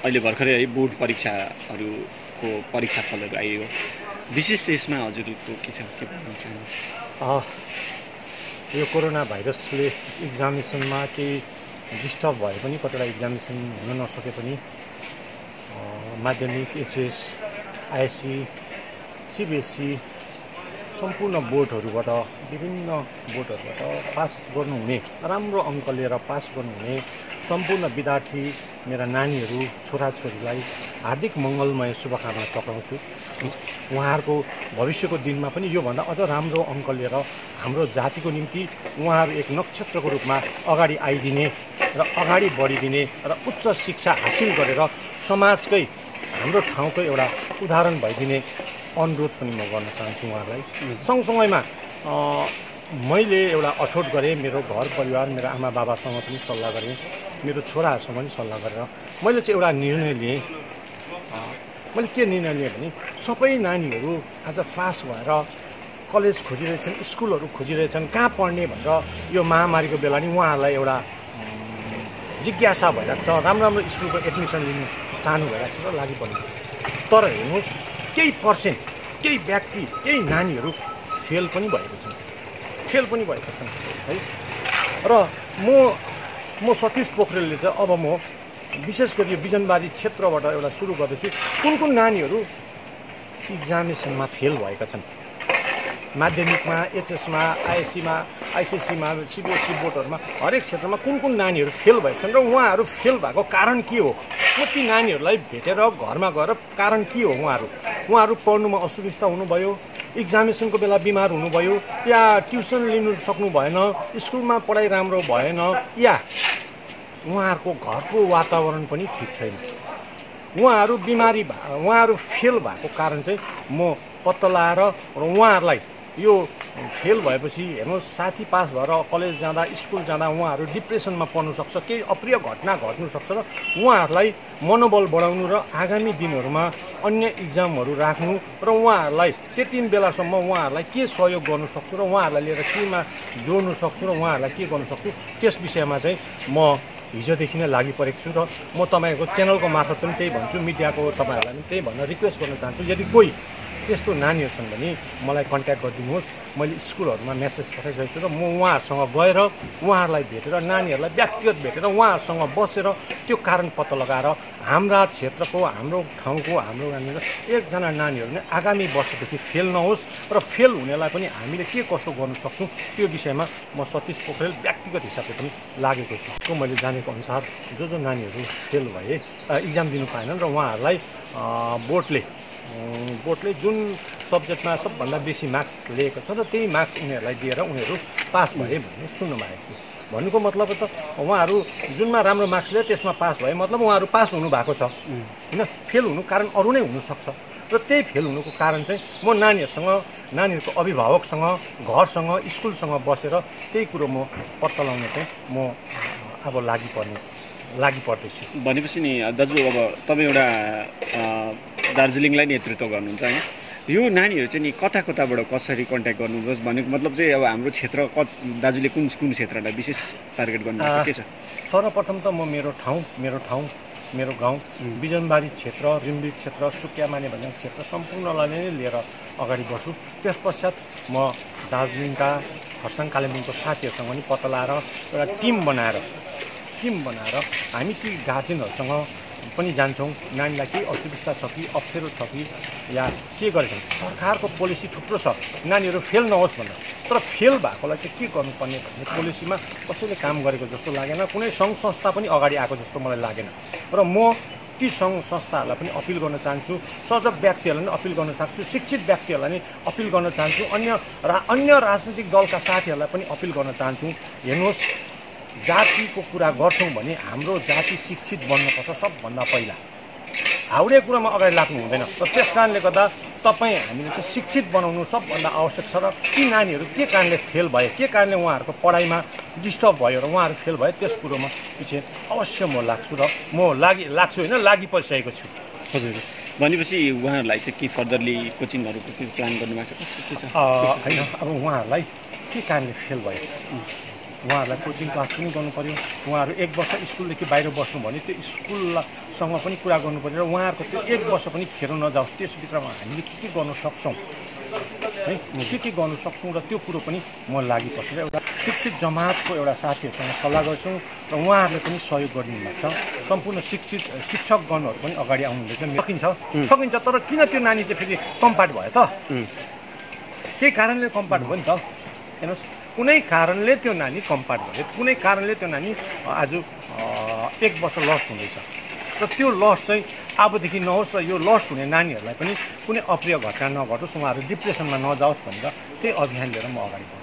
अहिले भर्खरै है बोर्ड परीक्षाहरूको परीक्षाफलहरू आयो। विशेष यसमा हजुरको के छ, के भन्न चाहनुहुन्छ? यो कोरोना भाइरसले एक्जामिनेसनमा केही डिस्टर्ब भए पनि, कतिवटा एक्जामिनेसन हुन नसके पनि माध्यमिक, एचएस, आइएससी, सिबिएससी सम्पूर्ण बोर्डहरूबाट, विभिन्न बोर्डहरूबाट पास गर्नुहुने, राम्रो अङ्क लिएर पास गर्नुहुने सम्पूर्ण विद्यार्थी, मेरा नानीहरू, छोराछोरीलाई हार्दिक मङ्गलमय शुभकामना टक्राउँछु। उहाँहरूको भविष्यको दिनमा पनि योभन्दा अझ राम्रो अङ्क लिएर हाम्रो जातिको निम्ति उहाँहरू एक नक्षत्रको रूपमा अगाडि आइदिने र अगाडि बढिदिने र उच्च शिक्षा हासिल गरेर समाजकै, हाम्रो ठाउँकै एउटा उदाहरण भइदिने अनुरोध पनि म गर्न चाहन्छु उहाँहरूलाई। सँगसँगैमा मैले एउटा अठोट गरेँ, मेरो घर परिवार, मेरो आमा बाबासँग पनि सल्लाह गरेँ, मेरो छोराहरूसँग पनि सल्लाह गरेर मैले चाहिँ एउटा निर्णय लिएँ। मैले के निर्णय लिएँ भने, सबै नानीहरू आज पास भएर कलेज खोजिरहेछन्, स्कुलहरू खोजिरहेछन्, कहाँ पढ्ने भनेर यो महामारीको बेला नि उहाँहरूलाई एउटा जिज्ञासा भइरहेको छ, राम्रो राम्रो स्कुलको एडमिसन लिनु चाहनु भइरहेको छ र लागि पर्नुहुन्छ। तर हेर्नुहोस्, केही पर्सेन्ट, केही व्यक्ति, केही नानीहरू फेल पनि भएका छन् है। र म सतीश पोखरेलले चाहिँ अब म विशेष गरी यो बिजनबारी क्षेत्रबाट एउटा सुरु गर्दैछु। कुन नानीहरू इक्जामिनेसनमा फेल भएका छन्, माध्यमिकमा, एचएसमा, आइएससीमा, आइसिएससीमा, सिबिएससी बोर्डहरूमा, हरेक क्षेत्रमा कुन नानीहरू फेल भएका छन् र उहाँहरू फेल भएको कारण के हो, ती नानीहरूलाई भेटेर घरमा गएर कारण के हो, उहाँहरू पढ्नुमा असुविस्ता हुनुभयो, इक्जामिनेसनको बेला बिमार हुनुभयो, या ट्युसन लिनु सक्नु भएन, स्कुलमा पढाइ राम्रो भएन, या उहाँहरूको घरको वातावरण पनि ठिक छैन, उहाँहरू फेल भएको कारण चाहिँ म पत्ता लगाएर र उहाँहरूलाई यो फेल भएपछि हेर्नुहोस्, साथी पास भएर कलेज जाँदा, स्कुल जाँदा उहाँहरू डिप्रेसनमा पर्नु सक्छ, केही अप्रिय घटना घट्नु सक्छ र उहाँहरूलाई मनोबल बढाउनु र आगामी दिनहरूमा अन्य इक्जामहरू राख्नु र उहाँहरूलाई त्यति बेलासम्म उहाँहरूलाई के सहयोग गर्नु सक्छु र उहाँहरूलाई लिएर केमा जोड्नु सक्छु र उहाँहरूलाई के गर्नु सक्छु, त्यस विषयमा चाहिँ म हिजोदेखि नै लागि परेको छु। र म तपाईँहरूको च्यानलको मार्फत पनि त्यही भन्छु, मिडियाको तपाईँहरूलाई पनि त्यही भन्न रिक्वेस्ट गर्न चाहन्छु, यदि कोही त्यस्तो नानीहरू छन् भने मलाई कन्ट्याक्ट गरिदिनुहोस्। मैले स्कुलहरूमा मेसेज पठाइसकेको छु र म उहाँहरूसँग गएर उहाँहरूलाई भेटेर, नानीहरूलाई व्यक्तिगत भेटेर उहाँहरूसँग बसेर त्यो कारण पत्ता लगाएर हाम्रा क्षेत्रको, हाम्रो ठाउँको, हाम्रो यहाँनिर एकजना नानीहरू नै आगामी वर्षदेखि फेल नहोस् र फेल हुनेलाई पनि हामीले के कसो गर्नु सक्छौँ त्यो विषयमा म सतीश पोखरेल व्यक्तिगत हिसाबले पनि लागेको छु। मैले जानेको अनुसार जो नानीहरू फेल भए, इक्जाम दिनु पाएनन् र उहाँहरूलाई बोर्डले जुन सब्जेक्टमा सबभन्दा बेसी मार्क्स लिएको छ र त्यही मार्क्स उनीहरूलाई दिएर उनीहरू पास भए भन्ने सुन्न पाएको छु। भन्नुको मतलब त उहाँहरू जुनमा राम्रो मार्क्स लिए त्यसमा पास भए मतलब उहाँहरू पास हुनुभएको छ होइन। फेल हुनु कारण अरू नै हुनसक्छ र त्यही फेल हुनुको कारण चाहिँ म नानीहरूसँग, नानीहरूको अभिभावकसँग, घरसँग, स्कुलसँग बसेर त्यही कुरो म पत्ता लगाउन चाहिँ म अब लागि पर्दैछु। भनेपछि नि दाजु, अब तपाईँ एउटा दार्जिलिङलाई नेतृत्व गर्नुहुन्छ होइन, यो नानीहरू चाहिँ नि कताबाट कसरी कन्ट्याक्ट गर्नुभयो भनेको मतलब चाहिँ अब हाम्रो क्षेत्र दाजुले कुन क्षेत्रलाई विशेष टार्गेट गर्नुहुन्छ, के छ? सर्वप्रथम त म मेरो ठाउँ, मेरो गाउँ बिजनबारी क्षेत्र, रिम्बिक क्षेत्र, सुकियामाने भन्ने क्षेत्र सम्पूर्णलाई नै लिएर अगाडि बढ्छु। त्यस पश्चात म दार्जिलिङका, खरसाङ, कालिम्पोङको साथीहरूसँग पनि पत्ता लगाएर एउटा टिम बनाएर हामी ती गार्जेनहरूसँग पनि जान्छौँ। नानीलाई केही असुविस्ता छ कि, अप्ठ्यारो छ कि, या के गरेछन्, सरकारको पोलिसी थुप्रो छ नानीहरू फेल नहोस् भनेर, तर फेल भएकोलाई चाहिँ के गर्नुपर्ने भन्ने पोलिसीमा कसैले काम गरेको जस्तो लागेन, कुनै सङ्घ संस्था पनि अगाडि आएको जस्तो मलाई लागेन। र म ती सङ्घ संस्थाहरूलाई पनि अपिल गर्न चाहन्छु, सजग व्यक्तिहरूलाई पनि अपिल गर्न चाहन्छु, शिक्षित व्यक्तिहरूलाई पनि अपिल गर्न चाहन्छु, अन्य राजनीतिक दलका साथीहरूलाई पनि अपिल गर्न चाहन्छु। हेर्नुहोस्, जातिको कुरा गर्छौँ भने हाम्रो जाति शिक्षित बन्नुपर्छ सबभन्दा पहिला, हाउडे कुरामा अगाडि लाग्नु हुँदैन। र त्यस कारणले गर्दा हामीले चाहिँ शिक्षित बनाउनु सबभन्दा आवश्यक छ। र ती नानीहरू के कारणले फेल भए, के कारणले उहाँहरूको पढाइमा डिस्टर्ब भयो र उहाँहरू फेल भए, त्यस कुरोमा पछि अवश्य म लाग्छु र म लाग्छु होइन, लागि परिसकेको छु। हजुर, भनेपछि उहाँहरूलाई चाहिँ के फर्दरली कोचिङहरूको के प्लान गर्नुभएको छ, कस्तो के छ? होइन, अब उहाँहरूलाई के कारणले फेल भयो, उहाँहरूलाई कोचिङ क्लास पनि गर्नु पर्यो। उहाँहरू 1 वर्ष स्कुलदेखि बाहिर बस्नु भने त्यो सँग पनि कुरा गर्नुपर्छ र उहाँहरूको त्यो 1 वर्ष पनि खेर नजाओस्, त्यसभित्रमा हामीले के गर्न सक्छौँ है, के गर्न सक्छौँ र त्यो कुरो पनि म लागि पर्छ। एउटा शिक्षित जमातको एउटा साथीहरूसँग सल्लाह गर्छौँ र उहाँहरूले पनि सहयोग गरिदिनु भएको छ। सम्पूर्ण शिक्षकगणहरू पनि अगाडि आउनुहुँदैछ। सकिन्छ, तर किन त्यो नानी चाहिँ फेरि कम्पार्ट भयो त? केही कारणले कम्पार्ट भयो नि त। हेर्नुहोस्, कुनै कारणले त्यो नानी कम्पार्ट भयो, कुनै कारणले त्यो नानी आज 1 वर्ष लस्ट हुँदैछ र त्यो लस्ट चाहिँ अबदेखि नहोस् र यो लस्ट हुने नानीहरूलाई पनि कुनै अप्रिय घटना नघटोस्, उहाँहरू डिप्रेसनमा नजाओस् भनेर त्यही अभियान लिएर म अगाडि बढ्छु।